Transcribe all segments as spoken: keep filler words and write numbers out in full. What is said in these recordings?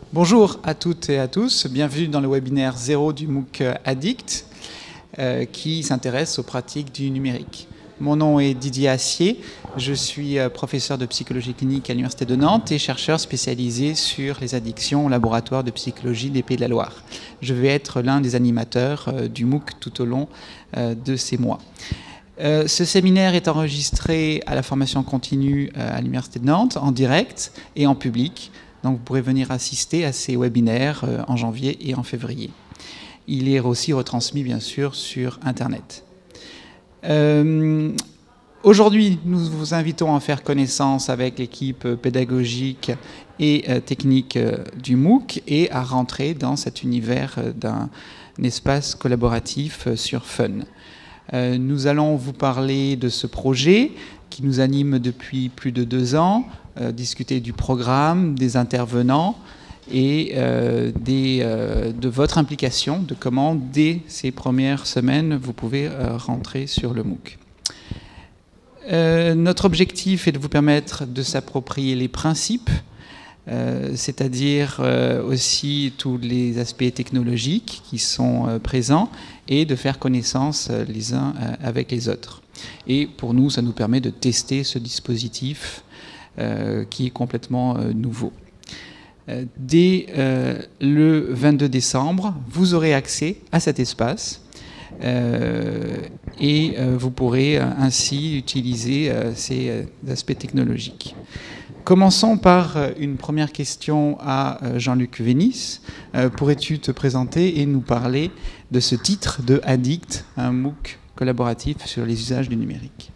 Bonjour à toutes et à tous, bienvenue dans le webinaire zéro du MOOC Addict euh, qui s'intéresse aux pratiques du numérique. Mon nom est Didier Assier, je suis professeur de psychologie clinique à l'Université de Nantes et chercheur spécialisé sur les addictions au laboratoire de psychologie des Pays de la Loire. Je vais être l'un des animateurs euh, du MOOC tout au long euh, de ces mois. Euh, ce séminaire est enregistré à la formation continue euh, à l'Université de Nantes, en direct et en public. Donc vous pourrez venir assister à ces webinaires euh, en janvier et en février. Il est aussi retransmis bien sûr sur Internet. Euh, Aujourd'hui, nous vous invitons à faire connaissance avec l'équipe pédagogique et euh, technique euh, du MOOC et à rentrer dans cet univers euh, d'un espace collaboratif euh, sur Fun. Euh, nous allons vous parler de ce projet qui nous anime depuis plus de deux ans, euh, discuter du programme, des intervenants et euh, des, euh, de votre implication, de comment dès ces premières semaines vous pouvez euh, rentrer sur le MOOC. Euh, notre objectif est de vous permettre de s'approprier les principes, euh, c'est-à-dire euh, aussi tous les aspects technologiques qui sont euh, présents et de faire connaissance euh, les uns euh, avec les autres. Et pour nous, ça nous permet de tester ce dispositif euh, qui est complètement euh, nouveau. Euh, dès euh, le vingt-deux décembre, vous aurez accès à cet espace. Euh, et euh, vous pourrez euh, ainsi utiliser euh, ces euh, aspects technologiques. Commençons par euh, une première question à euh, Jean-Luc Vénis. Euh, pourrais-tu te présenter et nous parler de ce titre de Addict, un MOOC collaboratif sur les usages du numérique?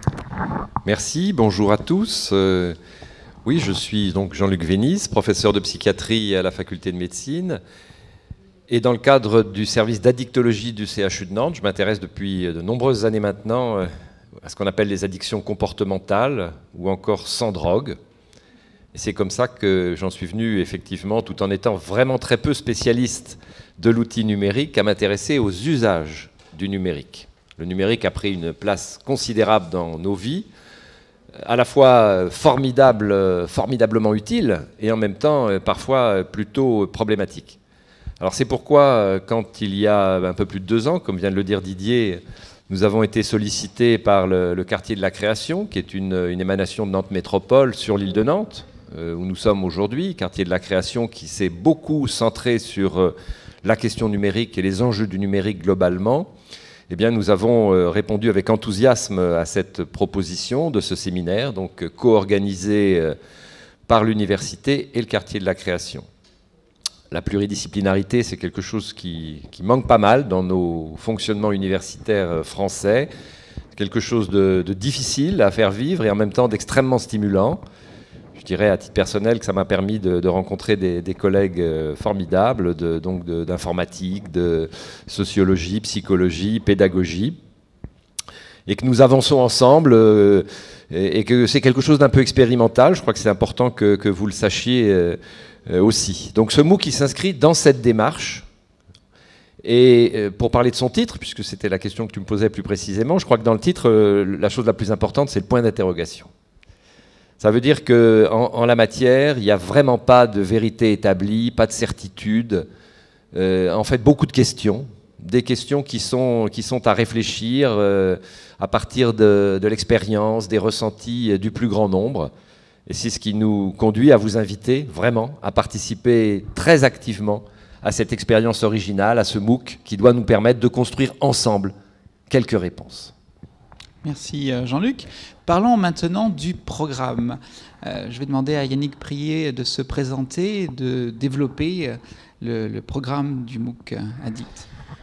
Merci, bonjour à tous. Euh, oui, je suis donc Jean-Luc Vénis, professeur de psychiatrie à la faculté de médecine. Et dans le cadre du service d'addictologie du C H U de Nantes, je m'intéresse depuis de nombreuses années maintenant à ce qu'on appelle les addictions comportementales ou encore sans drogue. Et c'est comme ça que j'en suis venu, effectivement, tout en étant vraiment très peu spécialiste de l'outil numérique, à m'intéresser aux usages du numérique. Le numérique a pris une place considérable dans nos vies, à la fois formidable, formidablement utile et en même temps parfois plutôt problématique. Alors c'est pourquoi, quand il y a un peu plus de deux ans, comme vient de le dire Didier, nous avons été sollicités par le, le quartier de la création, qui est une, une émanation de Nantes Métropole sur l'île de Nantes, euh, où nous sommes aujourd'hui, quartier de la création qui s'est beaucoup centré sur euh, la question numérique et les enjeux du numérique globalement. Eh bien, nous avons euh, répondu avec enthousiasme à cette proposition de ce séminaire, donc euh, co-organisé euh, par l'université et le quartier de la création. La pluridisciplinarité, c'est quelque chose qui, qui manque pas mal dans nos fonctionnements universitaires français, quelque chose de, de difficile à faire vivre et en même temps d'extrêmement stimulant. Je dirais à titre personnel que ça m'a permis de, de rencontrer des, des collègues formidables, de, donc d'informatique, de, de sociologie, psychologie, pédagogie, et que nous avançons ensemble euh, et, et que c'est quelque chose d'un peu expérimental. Je crois que c'est important que, que vous le sachiez euh, aussi. Donc ce MOOC qui s'inscrit dans cette démarche. Et pour parler de son titre, puisque c'était la question que tu me posais plus précisément, je crois que dans le titre, la chose la plus importante, c'est le point d'interrogation. Ça veut dire qu'en en la matière, il n'y a vraiment pas de vérité établie, pas de certitude. Euh, en fait, beaucoup de questions, des questions qui sont, qui sont à réfléchir euh, à partir de, de l'expérience, des ressentis du plus grand nombre. Et c'est ce qui nous conduit à vous inviter vraiment à participer très activement à cette expérience originale, à ce MOOC qui doit nous permettre de construire ensemble quelques réponses. Merci Jean-Luc. Parlons maintenant du programme. Euh, je vais demander à Yannick Prié de se présenter et de développer le, le programme du MOOC Addict.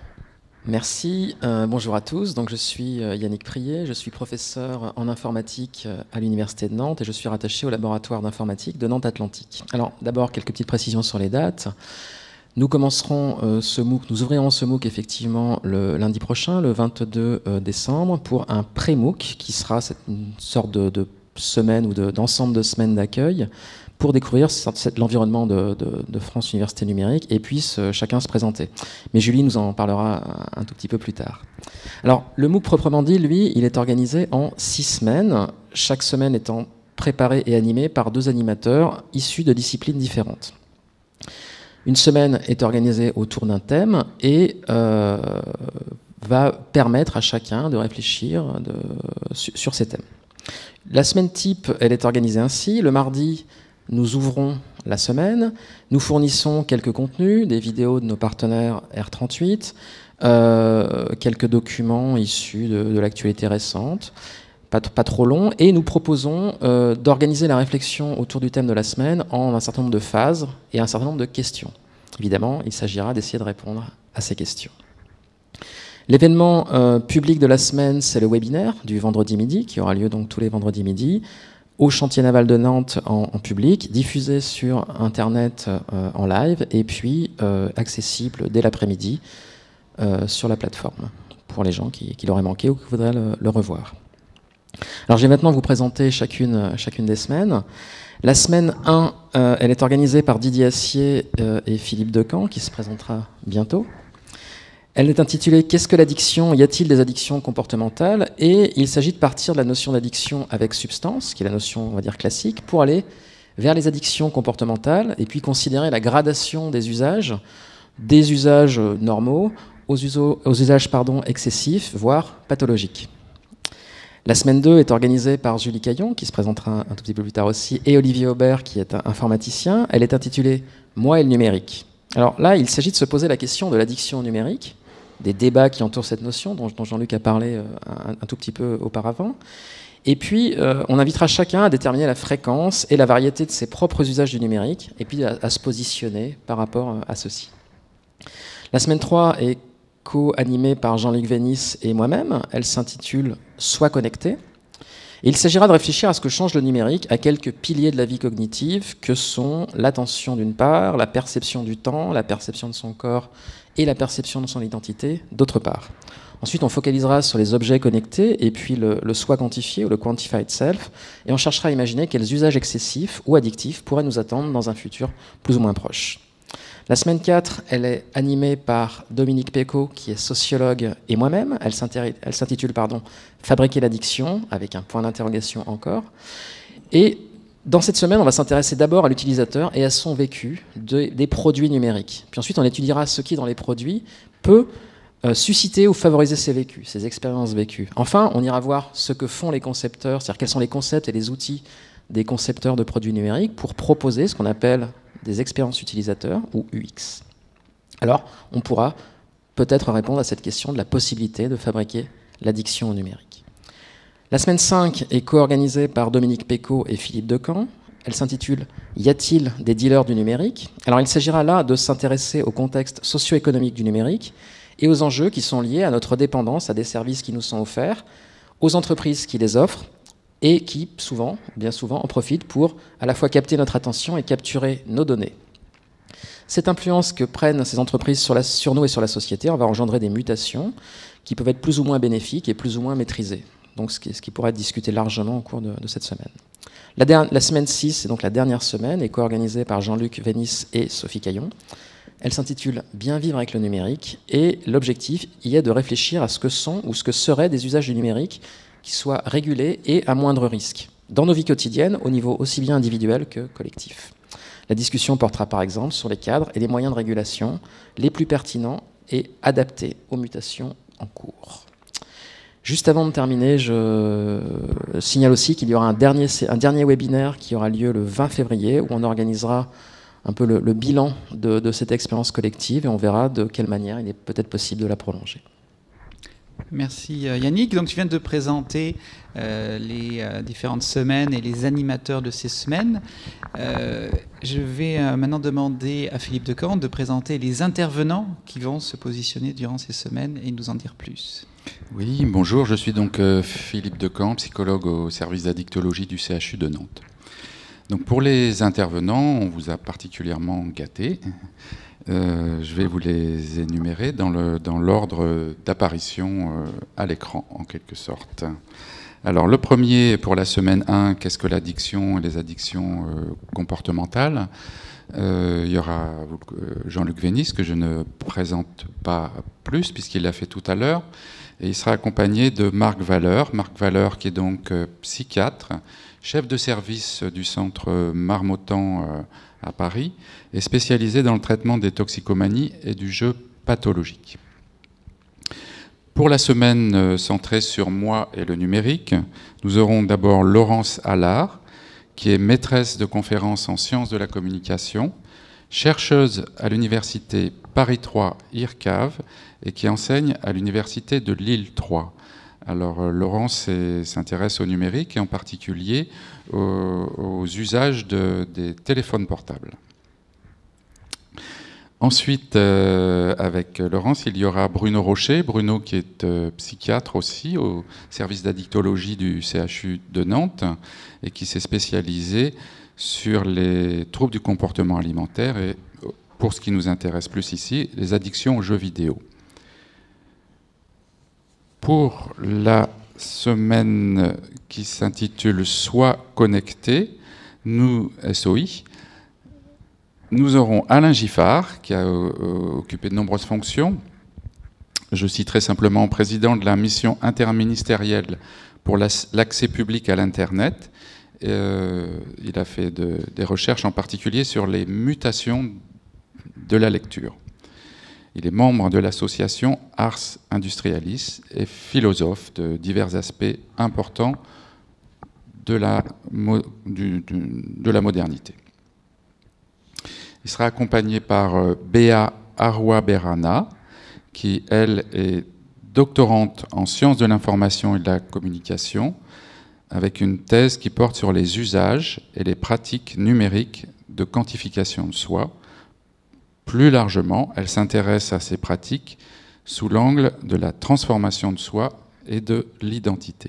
Merci, euh, bonjour à tous. Donc, je suis euh, Yannick Prié, je suis professeur en informatique euh, à l'Université de Nantes et je suis rattaché au laboratoire d'informatique de Nantes Atlantique. Alors d'abord quelques petites précisions sur les dates. Nous commencerons euh, ce MOOC, nous ouvrirons ce MOOC effectivement le lundi prochain, le vingt-deux décembre, pour un pré-MOOC qui sera cette, une sorte de, de semaine ou d'ensemble de, de semaines d'accueil pour découvrir l'environnement de, de, de France Université Numérique et puisse euh, chacun se présenter. Mais Julie nous en parlera un, un tout petit peu plus tard. Alors, le MOOC proprement dit, lui, il est organisé en six semaines, chaque semaine étant préparée et animée par deux animateurs issus de disciplines différentes. Une semaine est organisée autour d'un thème et euh, va permettre à chacun de réfléchir de, sur, sur ces thèmes. La semaine type, elle est organisée ainsi. Le mardi, nous ouvrons la semaine, nous fournissons quelques contenus, des vidéos de nos partenaires R trente-huit, euh, quelques documents issus de, de l'actualité récente, pas, pas trop long, et nous proposons euh, d'organiser la réflexion autour du thème de la semaine en un certain nombre de phases et un certain nombre de questions. Évidemment, il s'agira d'essayer de répondre à ces questions. L'événement euh, public de la semaine, c'est le webinaire du vendredi midi, qui aura lieu donc tous les vendredis midi, au chantier naval de Nantes en, en public, diffusé sur Internet euh, en live, et puis euh, accessible dès l'après-midi euh, sur la plateforme, pour les gens qui, qui l'auraient manqué ou qui voudraient le, le revoir. Alors je vais maintenant vous présenter chacune, chacune des semaines. La semaine un, euh, elle est organisée par Didier Assier euh, et Philippe Decamp, qui se présentera bientôt. Elle est intitulée « Qu'est-ce que l'addiction ? Y a-t-il des addictions comportementales ?» Et il s'agit de partir de la notion d'addiction avec substance, qui est la notion, on va dire, classique, pour aller vers les addictions comportementales et puis considérer la gradation des usages, des usages normaux aux, uso, aux usages pardon, excessifs, voire pathologiques. La semaine deux est organisée par Julie Caillon, qui se présentera un tout petit peu plus tard aussi, et Olivier Aubert, qui est un informaticien. Elle est intitulée « Moi et le numérique ». Alors là, il s'agit de se poser la question de l'addiction au numérique, des débats qui entourent cette notion, dont, dont Jean-Luc a parlé un, un tout petit peu auparavant. Et puis, euh, on invitera chacun à déterminer la fréquence et la variété de ses propres usages du numérique, et puis à, à se positionner par rapport à ceci. La semaine trois est co-animée par Jean-Luc Vénis et moi-même. Elle s'intitule « Sois connecté ». Et il s'agira de réfléchir à ce que change le numérique, à quelques piliers de la vie cognitive, que sont l'attention d'une part, la perception du temps, la perception de son corps et la perception de son identité d'autre part. Ensuite, on focalisera sur les objets connectés et puis le, le soi quantifié ou le quantified self, et on cherchera à imaginer quels usages excessifs ou addictifs pourraient nous attendre dans un futur plus ou moins proche. La semaine quatre, elle est animée par Dominique Pécaud, qui est sociologue, et moi-même. Elle s'intitule pardon, « Fabriquer l'addiction », avec un point d'interrogation encore. Et dans cette semaine, on va s'intéresser d'abord à l'utilisateur et à son vécu de, des produits numériques. Puis ensuite, on étudiera ce qui, dans les produits, peut euh, susciter ou favoriser ces vécus, ces expériences vécues. Enfin, on ira voir ce que font les concepteurs, c'est-à-dire quels sont les concepts et les outils des concepteurs de produits numériques pour proposer ce qu'on appelle des expériences utilisateurs, ou U X. Alors, on pourra peut-être répondre à cette question de la possibilité de fabriquer l'addiction au numérique. La semaine cinq est co-organisée par Dominique Pécaud et Philippe Decamp. Elle s'intitule « Y a-t-il des dealers du numérique ?» Alors, il s'agira là de s'intéresser au contexte socio-économique du numérique et aux enjeux qui sont liés à notre dépendance à des services qui nous sont offerts, aux entreprises qui les offrent, et qui, souvent, bien souvent, en profitent pour à la fois capter notre attention et capturer nos données. Cette influence que prennent ces entreprises sur, la, sur nous et sur la société, on va engendrer des mutations qui peuvent être plus ou moins bénéfiques et plus ou moins maîtrisées. Donc ce qui, ce qui pourrait être discuté largement au cours de, de cette semaine. La, der, la semaine six, c'est donc la dernière semaine, est co-organisée par Jean-Luc Vénis et Sophie Caillon. Elle s'intitule « Bien vivre avec le numérique » et l'objectif y est de réfléchir à ce que sont ou ce que seraient des usages du numérique qui soient régulés et à moindre risque, dans nos vies quotidiennes, au niveau aussi bien individuel que collectif. La discussion portera par exemple sur les cadres et les moyens de régulation les plus pertinents et adaptés aux mutations en cours. Juste avant de terminer, je signale aussi qu'il y aura un dernier, un dernier webinaire qui aura lieu le vingt février, où on organisera un peu le, le bilan de, de cette expérience collective et on verra de quelle manière il est peut-être possible de la prolonger. Merci Yannick. Donc tu viens de présenter euh, les euh, différentes semaines et les animateurs de ces semaines. Euh, je vais euh, maintenant demander à Philippe Decamp de présenter les intervenants qui vont se positionner durant ces semaines et nous en dire plus. Oui, bonjour, je suis donc euh, Philippe Decamp, psychologue au service d'addictologie du C H U de Nantes. Donc pour les intervenants, on vous a particulièrement gâtés. Euh, je vais vous les énumérer dans le, dans l'ordre d'apparition euh, à l'écran, en quelque sorte. Alors, le premier, pour la semaine un, qu'est-ce que l'addiction et les addictions euh, comportementales ? Euh, il y aura Jean-Luc Vénis, que je ne présente pas plus, puisqu'il l'a fait tout à l'heure. Et il sera accompagné de Marc Valeur. Marc Valeur, qui est donc euh, psychiatre, chef de service du centre Marmottan euh, à Paris, et spécialisé dans le traitement des toxicomanies et du jeu pathologique. Pour la semaine euh, centrée sur moi et le numérique, nous aurons d'abord Laurence Allard, qui est maîtresse de conférences en sciences de la communication, chercheuse à l'université Paris trois I R C A V et qui enseigne à l'université de Lille trois. Alors euh, Laurence s'intéresse au numérique et en particulier aux, aux usages de, des téléphones portables. Ensuite, euh, avec Laurence, il y aura Bruno Rocher. Bruno qui est euh, psychiatre aussi au service d'addictologie du C H U de Nantes et qui s'est spécialisé sur les troubles du comportement alimentaire et, pour ce qui nous intéresse plus ici, les addictions aux jeux vidéo. Pour la semaine qui s'intitule « Sois connecté », nous, S O I, nous aurons Alain Giffard, qui a euh, occupé de nombreuses fonctions. Je citerai simplement président de la mission interministérielle pour l'accès public à l'Internet. Euh, il a fait de, des recherches en particulier sur les mutations de la lecture. Il est membre de l'association Ars Industrialis et philosophe de divers aspects importants de la, du, du, de la modernité. Il sera accompagné par Béa Arwa-Berana, qui, elle, est doctorante en sciences de l'information et de la communication, avec une thèse qui porte sur les usages et les pratiques numériques de quantification de soi. Plus largement, elle s'intéresse à ces pratiques sous l'angle de la transformation de soi et de l'identité.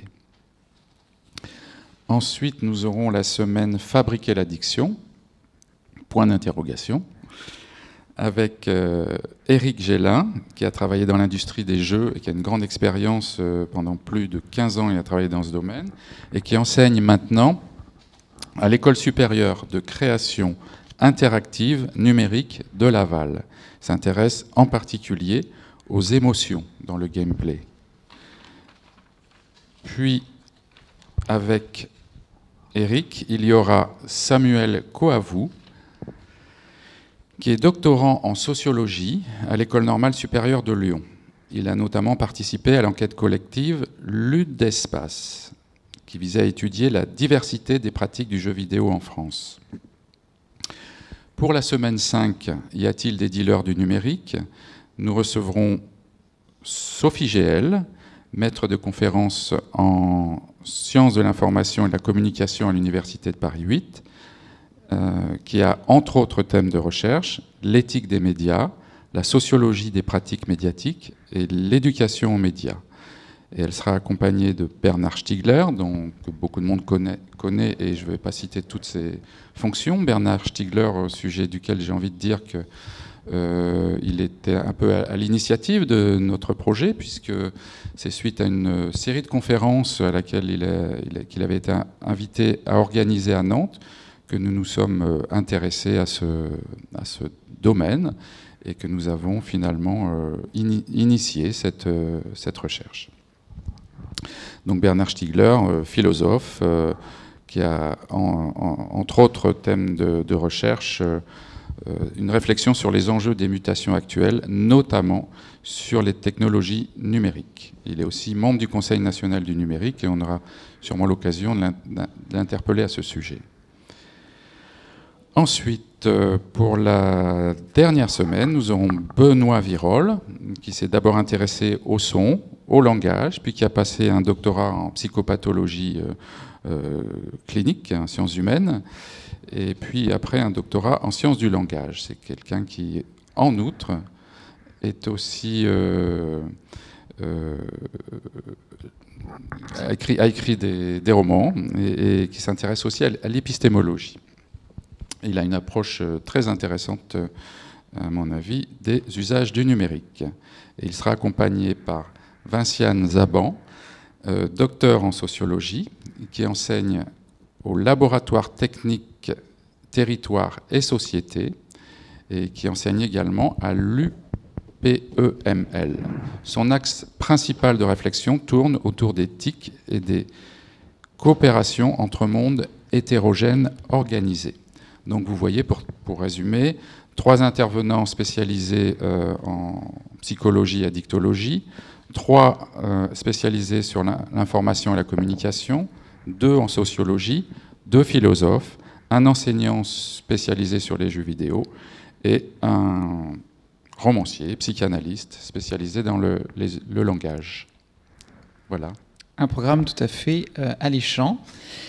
Ensuite, nous aurons la semaine Fabriquer l'addiction, point d'interrogation, avec euh, Éric Gélin, qui a travaillé dans l'industrie des jeux et qui a une grande expérience euh, pendant plus de quinze ans, il a travaillé dans ce domaine, et qui enseigne maintenant à l'École supérieure de création interactive numérique de Laval. Il s'intéresse en particulier aux émotions dans le gameplay. Puis, avec Éric, il y aura Samuel Coavou, qui est doctorant en sociologie à l'École normale supérieure de Lyon. Il a notamment participé à l'enquête collective Lutte d'espace, qui visait à étudier la diversité des pratiques du jeu vidéo en France. Pour la semaine cinq, y a-t-il des dealers du numérique? Nous recevrons Sophie Géel, maître de conférence en sciences de l'information et de la communication à l'Université de Paris huit, Euh, qui a entre autres thèmes de recherche l'éthique des médias, la sociologie des pratiques médiatiques et l'éducation aux médias. Et elle sera accompagnée de Bernard Stiegler, dont que beaucoup de monde connaît, connaît et je ne vais pas citer toutes ses fonctions. Bernard Stiegler, au sujet duquel j'ai envie de dire que euh, il était un peu à, à l'initiative de notre projet, puisque c'est suite à une série de conférences à laquelle il, a, il a, qu'il avait été invité à organiser à Nantes, que nous nous sommes intéressés à ce, à ce domaine et que nous avons finalement euh, in, initié cette, euh, cette recherche. Donc Bernard Stiegler, euh, philosophe, euh, qui a en, en, entre autres thèmes de, de recherche euh, une réflexion sur les enjeux des mutations actuelles, notamment sur les technologies numériques. Il est aussi membre du Conseil national du numérique et on aura sûrement l'occasion de l'interpeller à ce sujet. Ensuite, pour la dernière semaine, nous aurons Benoît Virol, qui s'est d'abord intéressé au son, au langage, puis qui a passé un doctorat en psychopathologie euh, euh, clinique, en sciences humaines, et puis après un doctorat en sciences du langage. C'est quelqu'un qui, en outre, est aussi... Euh, euh, a écrit, a écrit des, des romans et, et qui s'intéresse aussi à, à l'épistémologie. Il a une approche très intéressante, à mon avis, des usages du numérique. Et il sera accompagné par Vinciane Zaban, euh, docteur en sociologie, qui enseigne au laboratoire technique, territoire et société, et qui enseigne également à l'U P E M L. Son axe principal de réflexion tourne autour des T I C et des coopérations entre mondes hétérogènes organisés. Donc vous voyez, pour, pour résumer, trois intervenants spécialisés euh, en psychologie et addictologie, trois euh, spécialisés sur l'information et la communication, deux en sociologie, deux philosophes, un enseignant spécialisé sur les jeux vidéo et un romancier, psychanalyste spécialisé dans le, les, le langage. Voilà. Un programme tout à fait euh, alléchant.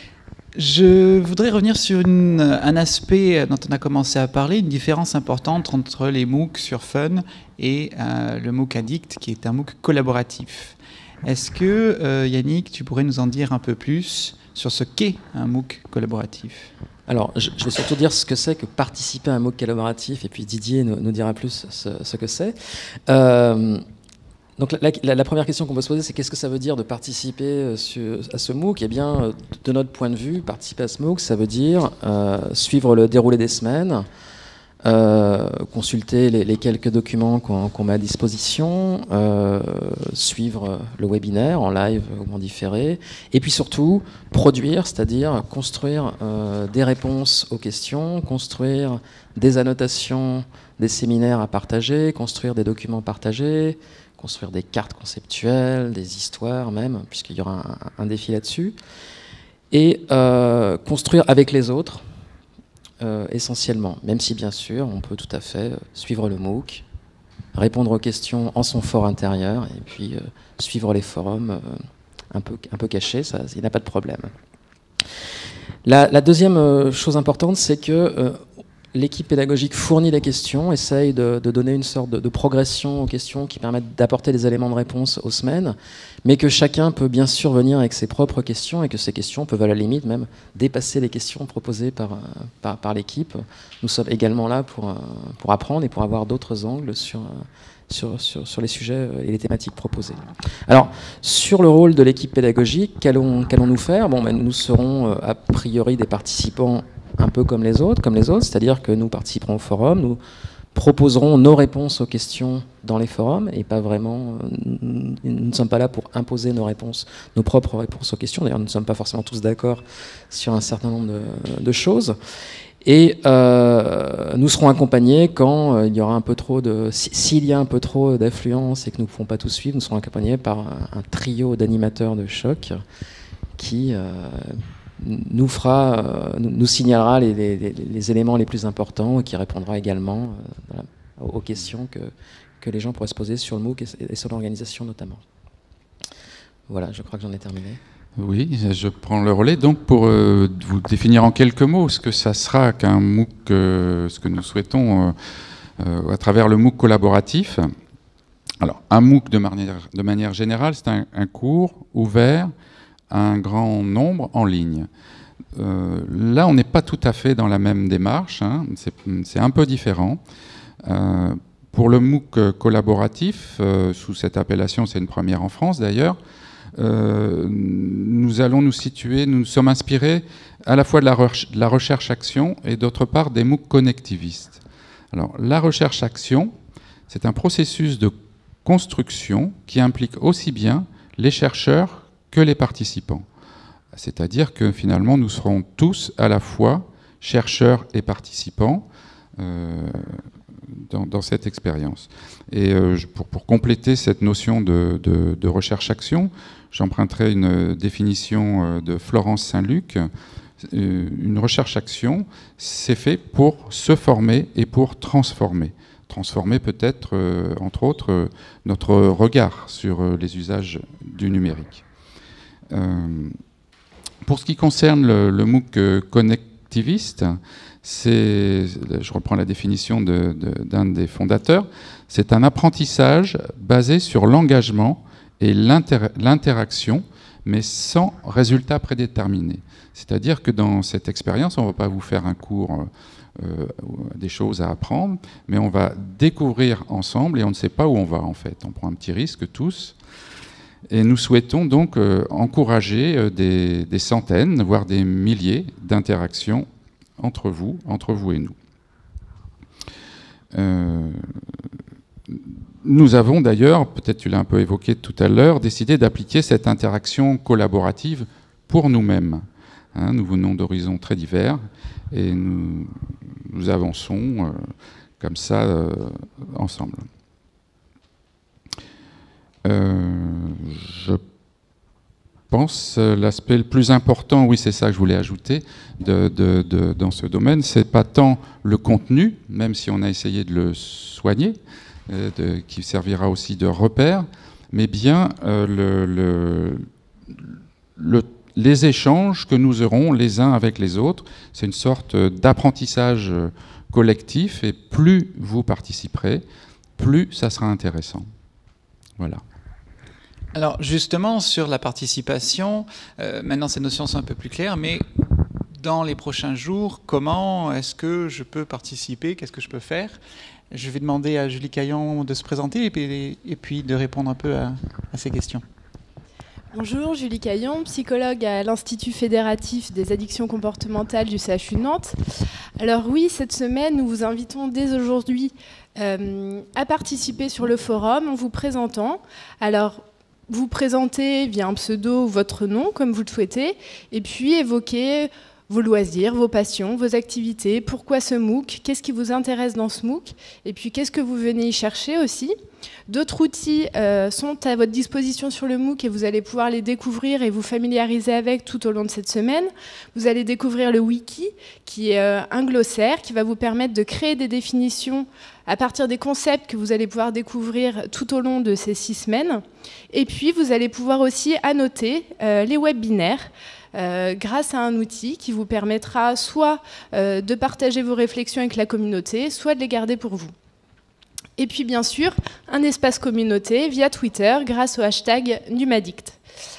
Je voudrais revenir sur une, un aspect dont on a commencé à parler, une différence importante entre les MOOC sur Fun et euh, le MOOC Addict, qui est un MOOC collaboratif. Est-ce que, euh, Yannick, tu pourrais nous en dire un peu plus sur ce qu'est un MOOC collaboratif ? Alors, je, je vais surtout dire ce que c'est que participer à un MOOC collaboratif, et puis Didier nous, nous dira plus ce, ce que c'est. Euh, Donc la, la, la première question qu'on peut se poser, c'est qu'est-ce que ça veut dire de participer sur, à ce MOOC ? Eh bien, de notre point de vue, participer à ce MOOC, ça veut dire euh, suivre le déroulé des semaines, euh, consulter les, les quelques documents qu'on qu'on met à disposition, euh, suivre le webinaire en live ou en différé, et puis surtout produire, c'est-à-dire construire euh, des réponses aux questions, construire des annotations, des séminaires à partager, construire des documents partagés, construire des cartes conceptuelles, des histoires même, puisqu'il y aura un, un défi là-dessus, et euh, construire avec les autres, euh, essentiellement, même si bien sûr on peut tout à fait suivre le MOOC, répondre aux questions en son fort intérieur, et puis euh, suivre les forums euh, un peu, un peu cachés, ça, il n'y a pas de problème. La, la deuxième chose importante, c'est que euh, l'équipe pédagogique fournit les questions, essaye de, de donner une sorte de, de progression aux questions qui permettent d'apporter des éléments de réponse aux semaines, mais que chacun peut bien sûr venir avec ses propres questions et que ces questions peuvent à la limite même dépasser les questions proposées par, par, par l'équipe. Nous sommes également là pour, pour apprendre et pour avoir d'autres angles sur, sur, sur, sur les sujets et les thématiques proposées. Alors, sur le rôle de l'équipe pédagogique, qu'allons, qu'allons-nous faire ? Bon, ben, nous serons a priori des participants un peu comme les autres, comme les autres, c'est-à-dire que nous participerons au forum, nous proposerons nos réponses aux questions dans les forums, et pas vraiment, nous ne sommes pas là pour imposer nos réponses, nos propres réponses aux questions, d'ailleurs nous ne sommes pas forcément tous d'accord sur un certain nombre de, de choses, et euh, nous serons accompagnés quand euh, il y aura un peu trop de, s'il y a un peu trop d'affluence et que nous ne pouvons pas tous suivre, nous serons accompagnés par un, un trio d'animateurs de choc qui euh, nous fera, euh, nous signalera les, les, les éléments les plus importants et qui répondra également euh, voilà, aux questions que, que les gens pourraient se poser sur le MOOC et, et sur l'organisation notamment. Voilà, je crois que j'en ai terminé. Oui, je prends le relais. Donc, pour euh, vous définir en quelques mots ce que ça sera qu'un MOOC, euh, ce que nous souhaitons euh, euh, à travers le MOOC collaboratif. Alors, un MOOC de manière, de manière générale, c'est un, un cours ouvert un grand nombre en ligne. Euh, là, on n'est pas tout à fait dans la même démarche, hein. C'est un peu différent. Euh, pour le MOOC collaboratif, euh, sous cette appellation, c'est une première en France d'ailleurs, euh, nous allons nous situer, nous nous sommes inspirés à la fois de la, re- de la recherche-action et d'autre part des MOOC connectivistes. Alors, la recherche-action, c'est un processus de construction qui implique aussi bien les chercheurs que les participants. C'est-à-dire que finalement, nous serons tous à la fois chercheurs et participants euh, dans, dans cette expérience. Et euh, pour, pour compléter cette notion de, de, de recherche-action, j'emprunterai une définition de Florence Saint-Luc. Une recherche-action, c'est fait pour se former et pour transformer. Transformer peut-être, euh, entre autres, euh, notre regard sur euh, les usages du numérique. Euh, pour ce qui concerne le, le MOOC euh, connectiviste, c'est, je reprends la définition de, de, d'un des fondateurs, c'est un apprentissage basé sur l'engagement et l'inter, l'interaction, mais sans résultat prédéterminé. C'est-à-dire que dans cette expérience, on ne va pas vous faire un cours, euh, des choses à apprendre, mais on va découvrir ensemble et on ne sait pas où on va en fait. On prend un petit risque tous. Et nous souhaitons donc euh, encourager euh, des, des centaines, voire des milliers d'interactions entre vous, entre vous et nous. Euh, nous avons d'ailleurs, peut-être tu l'as un peu évoqué tout à l'heure, décidé d'appliquer cette interaction collaborative pour nous-mêmes. Hein, nous venons d'horizons très divers et nous, nous avançons euh, comme ça euh, ensemble. Euh, je pense l'aspect le plus important, oui c'est ça que je voulais ajouter, de, de, de, dans ce domaine, c'est pas tant le contenu, même si on a essayé de le soigner, euh, de, qui servira aussi de repère, mais bien euh, le, le, le, les échanges que nous aurons les uns avec les autres. C'est une sorte d'apprentissage collectif, et plus vous participerez, plus ça sera intéressant. Voilà. Alors justement, sur la participation, euh, maintenant ces notions sont un peu plus claires, mais dans les prochains jours, comment est-ce que je peux participer? Qu'est-ce que je peux faire? Je vais demander à Julie Caillon de se présenter et puis, et puis de répondre un peu à, à ces questions. Bonjour, Julie Caillon, psychologue à l'Institut fédératif des addictions comportementales du C H U de Nantes. Alors oui, cette semaine, nous vous invitons dès aujourd'hui euh, à participer sur le forum en vous présentant. Alors, vous présentez via un pseudo ou votre nom, comme vous le souhaitez, et puis évoquer vos loisirs, vos passions, vos activités, pourquoi ce MOOC, qu'est-ce qui vous intéresse dans ce MOOC, et puis qu'est-ce que vous venez y chercher aussi. D'autres outils euh, sont à votre disposition sur le MOOC et vous allez pouvoir les découvrir et vous familiariser avec tout au long de cette semaine. Vous allez découvrir le wiki, qui est euh, un glossaire qui va vous permettre de créer des définitions à partir des concepts que vous allez pouvoir découvrir tout au long de ces six semaines. Et puis, vous allez pouvoir aussi annoter euh, les webinaires euh, grâce à un outil qui vous permettra soit euh, de partager vos réflexions avec la communauté, soit de les garder pour vous. Et puis, bien sûr, un espace communauté via Twitter grâce au hashtag Numaddict.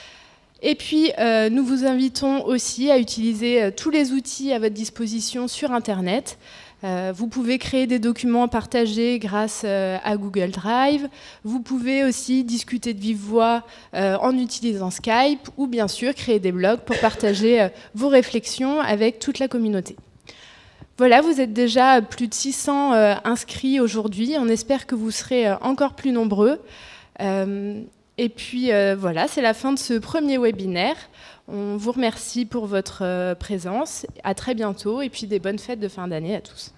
Et puis, euh, nous vous invitons aussi à utiliser euh, tous les outils à votre disposition sur Internet. Euh, vous pouvez créer des documents partagés grâce euh, à Google Drive. Vous pouvez aussi discuter de vive voix euh, en utilisant Skype ou bien sûr créer des blogs pour partager euh, vos réflexions avec toute la communauté. Voilà, vous êtes déjà plus de six cents euh, inscrits aujourd'hui. On espère que vous serez euh, encore plus nombreux. Euh, et puis euh, voilà, c'est la fin de ce premier webinaire. On vous remercie pour votre euh, présence. À très bientôt et puis des bonnes fêtes de fin d'année à tous.